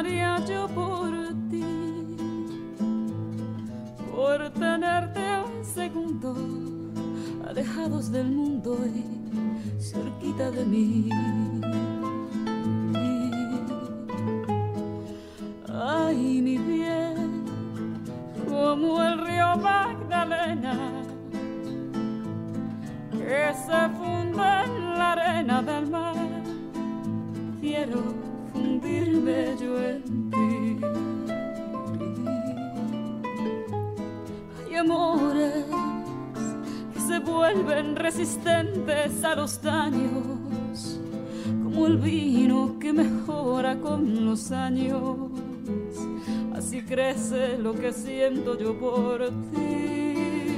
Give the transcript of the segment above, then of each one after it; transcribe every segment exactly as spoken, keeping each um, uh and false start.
daría yo por ti, por tenerte un segundo alejados del mundo y cerquita de mí. Ay, mi bien, como el río Magdalena que se funde en la arena del mar, quiero fundirme yo en ti. Hay amores que se vuelven resistentes a los daños, como el vino que mejora con los años. Así crece lo que siento yo por ti.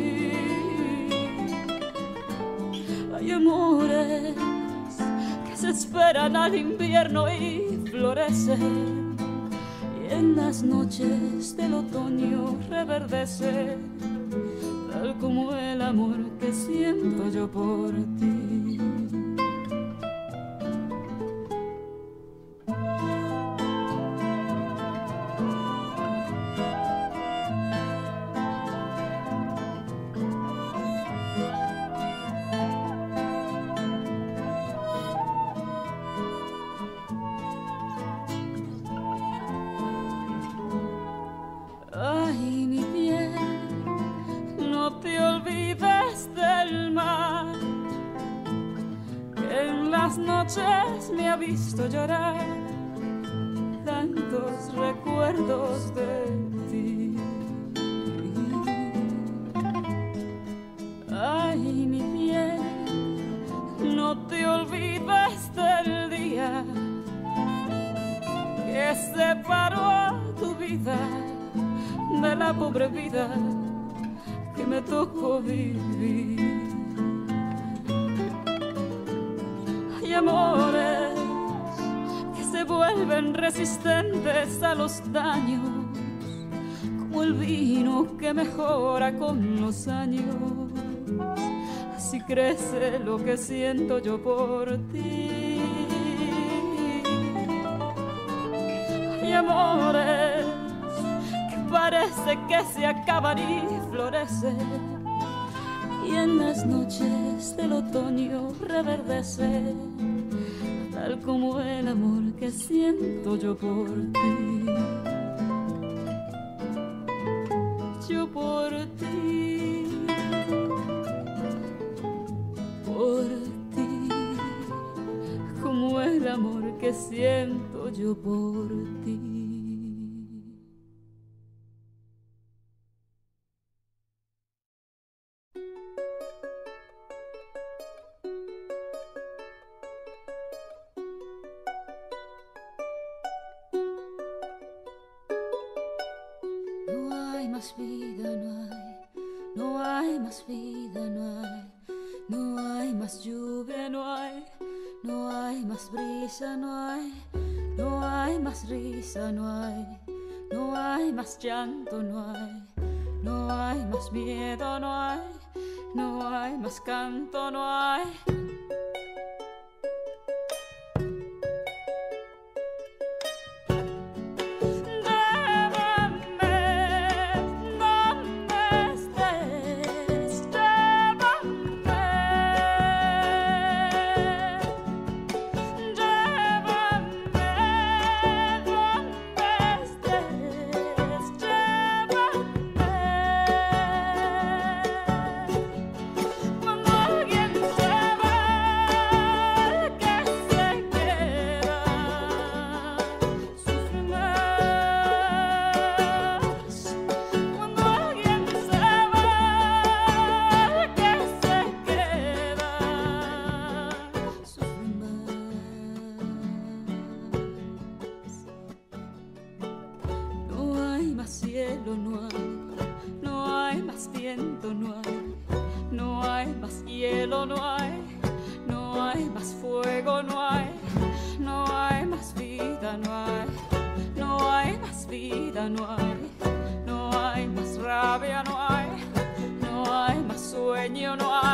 Hay amores que se esperan al invierno y florecen, y en las noches del otoño reverdece, tal como el amor que siento yo por ti. Me ha visto llorar tantos recuerdos de ti. Ay, mi bien, no te olvides del día que separó tu vida de la pobre vida que me tocó vivir. Hay amores que se vuelven resistentes a los daños, como el vino que mejora con los años. Así crece lo que siento yo por ti. Hay amores que parece que se acaban y florecen, y en las noches del otoño reverdece, tal como el amor que siento yo por ti. Yo por ti, por ti, como el amor que siento yo por ti. más vida, no hay, no hay más vida, no hay, no hay más lluvia, no hay, no hay más brisa, no hay, no hay más risa, no hay, no hay más llanto, no hay, no hay más miedo, no hay, no hay más canto, no hay. Cielo no hay, no hay más viento, no hay, no hay más hielo, no hay, no hay más fuego, no hay, no hay más vida, no hay, no hay más vida, no hay, no hay más rabia, no hay, no hay más sueño, no hay.